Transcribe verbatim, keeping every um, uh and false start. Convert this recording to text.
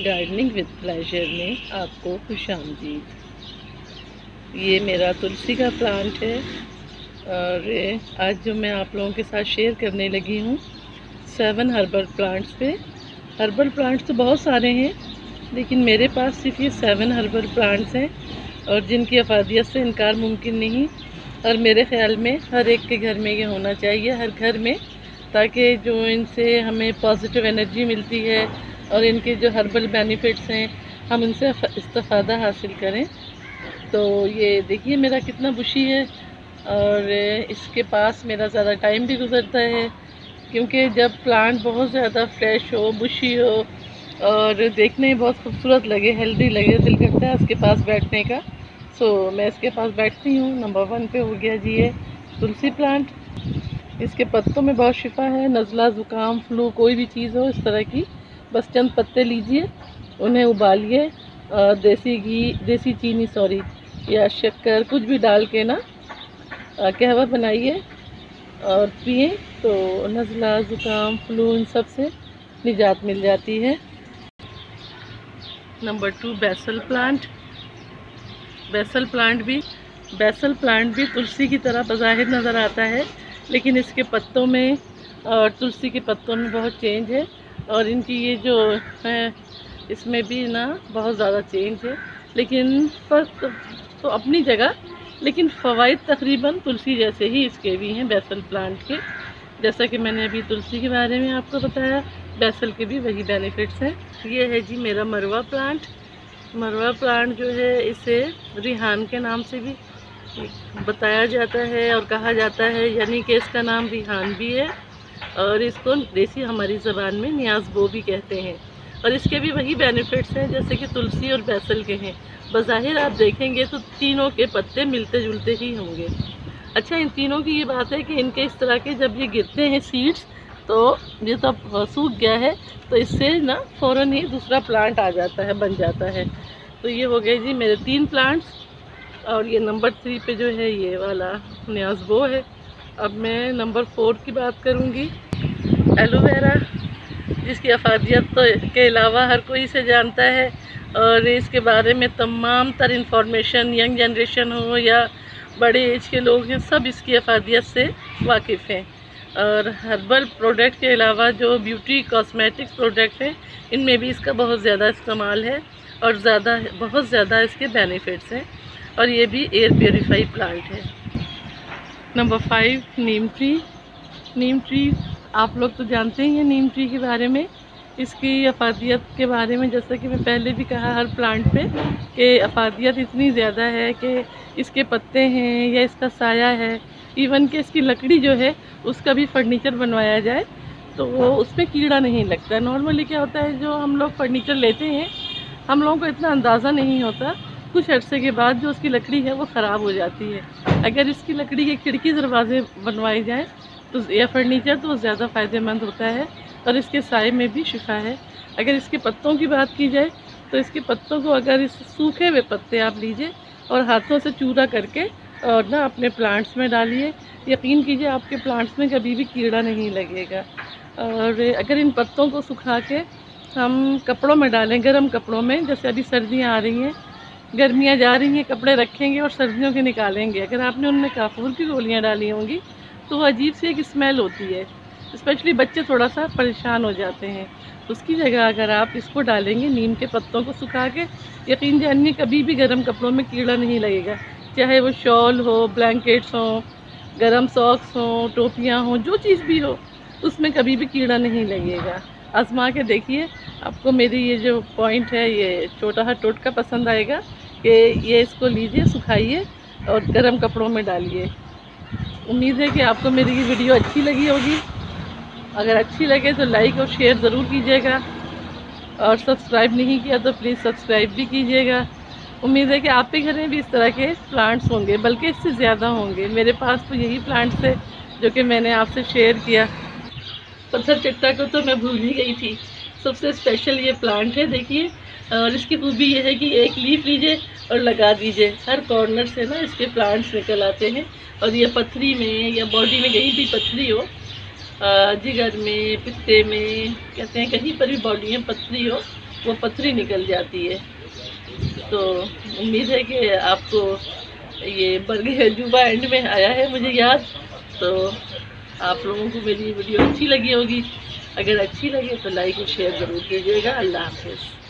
Gardening with pleasure में आपको खुशामदीद। ये मेरा तुलसी का प्लांट है और आज जो मैं आप लोगों के साथ शेयर करने लगी हूँ सेवन हर्बल प्लांट्स पे। हर्बल प्लांट्स तो बहुत सारे हैं लेकिन मेरे पास सिर्फ ये सेवन हर्बल प्लांट्स हैं और जिनकी अफादियत से इनकार मुमकिन नहीं। और मेरे ख़्याल में हर एक के घर में ये होना चाहिए, हर घर में, ताकि जो इनसे हमें पॉजिटिव एनर्जी मिलती है और इनके जो हर्बल बेनिफिट्स हैं हम इनसे इस्तेफ़ादा हासिल करें। तो ये देखिए मेरा कितना बुशी है और इसके पास मेरा ज़्यादा टाइम भी गुजरता है, क्योंकि जब प्लांट बहुत ज़्यादा फ्रेश हो, बुशी हो और देखने में बहुत खूबसूरत लगे, हेल्दी लगे, दिल करता है उसके पास बैठने का। सो मैं इसके पास बैठती हूँ। नंबर वन पे हो गया जी ये तुलसी प्लांट। इसके पत्तों में बहुत शिफा है, नज़ला, ज़ुकाम, फ्लू, कोई भी चीज़ हो इस तरह की, बस चंद पत्ते लीजिए, उन्हें उबालिए, देसी घी, देसी चीनी सॉरी या शक्कर कुछ भी डाल के ना कहवा बनाइए और पिए तो नज़ला, ज़ुकाम, फ्लू इन सब से निजात मिल जाती है। Number two basil plant. Basil plant भी बेसल प्लांट भी तुलसी की तरह बज़ाहिर नज़र आता है, लेकिन इसके पत्तों में और तुलसी के पत्तों में बहुत चेंज है और इनकी ये जो है इसमें भी ना बहुत ज़्यादा चेंज है, लेकिन फ़र्क तो अपनी जगह, लेकिन फ़वाइद तकरीबन तुलसी जैसे ही इसके भी हैं बेसल प्लांट के। जैसा कि मैंने अभी तुलसी के बारे में आपको बताया, बेसल के भी वही बेनिफिट्स हैं। ये है जी मेरा मरवा प्लांट। मरवा प्लांट जो है इसे रिहान के नाम से भी बताया जाता है और कहा जाता है, यानी कि इसका नाम रिहान भी है और इसको देसी हमारी ज़बान में नियाज़बो भी कहते हैं। और इसके भी वही बेनिफिट्स हैं जैसे कि तुलसी और बेसल के हैं। बज़ाहिर आप देखेंगे तो तीनों के पत्ते मिलते जुलते ही होंगे। अच्छा, इन तीनों की ये बात है कि इनके इस तरह के जब ये गिरते हैं सीड्स, तो ये तो सूख गया है तो इससे ना फ़ौरन ही दूसरा प्लांट आ जाता है, बन जाता है। तो ये हो गए जी मेरे तीन प्लांट्स और ये नंबर थ्री पे जो है ये वाला नियाज़बो है। अब मैं नंबर फोर की बात करूँगी, एलोवेरा, जिसकी अफादियत तो के अलावा हर कोई इसे जानता है और इसके बारे में तमाम तर इंफॉर्मेशन यंग जनरेशन हो या बड़े एज के लोग हैं, सब इसकी अफादियत से वाकिफ़ हैं। और हर्बल प्रोडक्ट के अलावा जो ब्यूटी कॉस्मेटिक्स प्रोडक्ट हैं इनमें भी इसका बहुत ज़्यादा इस्तेमाल है और ज़्यादा बहुत ज़्यादा इसके बेनिफिट्स हैं। और ये भी एयर प्योरीफाई प्लांट है। Number five, neem tree. Neem tree आप लोग तो जानते ही हैं नीम ट्री के बारे में, इसकी अफादियत के बारे में। जैसा कि मैं पहले भी कहा हर प्लांट पे कि अफादियत इतनी ज़्यादा है कि इसके पत्ते हैं या इसका साया है, इवन कि इसकी लकड़ी जो है उसका भी फर्नीचर बनवाया जाए तो वो उसमें कीड़ा नहीं लगता। नॉर्मली क्या होता है, जो हम लोग फर्नीचर लेते हैं हम लोगों को इतना अंदाज़ा नहीं होता, कुछ अर्से के बाद जो उसकी लकड़ी है वो ख़राब हो जाती है। अगर इसकी लकड़ी के खिड़की दरवाजे बनवाए जाएँ तो या फर्नीचर तो ज़्यादा फ़ायदेमंद होता है और इसके साए में भी शिफा है। अगर इसके पत्तों की बात की जाए तो इसके पत्तों को, अगर इस सूखे हुए पत्ते आप लीजिए और हाथों से चूरा करके और ना अपने प्लांट्स में डालिए, यकीन कीजिए आपके प्लांट्स में कभी भी कीड़ा नहीं लगेगा। और अगर इन पत्तों को सुखा के हम कपड़ों में डालें, गर्म कपड़ों में, जैसे अभी सर्दियाँ आ रही हैं, गर्मियाँ जा रही हैं, कपड़े रखेंगे और सर्दियों के निकालेंगे, अगर आपने उनमें काफूर की गोलियाँ डाली होंगी तो वो अजीब सी एक स्मेल होती है, स्पेशली बच्चे थोड़ा सा परेशान हो जाते हैं। उसकी जगह अगर आप इसको डालेंगे, नीम के पत्तों को सुखा के, यकीन जानिए कभी भी गर्म कपड़ों में कीड़ा नहीं लगेगा, चाहे वो शॉल हो, ब्लैंकेट्स हों, गर्म सॉक्स हों, टोपियाँ हों, जो चीज़ भी हो उसमें कभी भी कीड़ा नहीं लगेगा। आजमा के देखिए, आपको मेरी ये जो पॉइंट है, ये छोटा सा टोटका पसंद आएगा कि ये इसको लीजिए, सुखाइए और गर्म कपड़ों में डालिए। उम्मीद है कि आपको मेरी ये वीडियो अच्छी लगी होगी। अगर अच्छी लगे तो लाइक और शेयर ज़रूर कीजिएगा और सब्सक्राइब नहीं किया तो प्लीज़ सब्सक्राइब भी कीजिएगा। उम्मीद है कि आपके घर में भी इस तरह के प्लांट्स होंगे, बल्कि इससे ज़्यादा होंगे। मेरे पास तो यही प्लांट्स है जो कि मैंने आपसे शेयर किया। पत्थर चट्टा को तो मैं भूल ही गई थी, सबसे स्पेशल ये प्लांट है, देखिए। और इसकी खूबी ये है कि एक लीफ लीजिए और लगा दीजिए, हर कॉर्नर से ना इसके प्लांट्स निकल आते हैं। और ये पथरी में या बॉडी में कहीं भी पथरी हो, जिगर में, पित्ते में, कहते हैं कहीं पर भी बॉडी में पथरी हो वो पथरी निकल जाती है। तो उम्मीद है कि आपको ये बरगद अजूबा एंड में आया है मुझे याद। तो आप लोगों को मेरी वीडियो अच्छी लगी होगी। अगर अच्छी लगे तो लाइक और शेयर ज़रूर कीजिएगा। अल्लाह हाफ़िज़।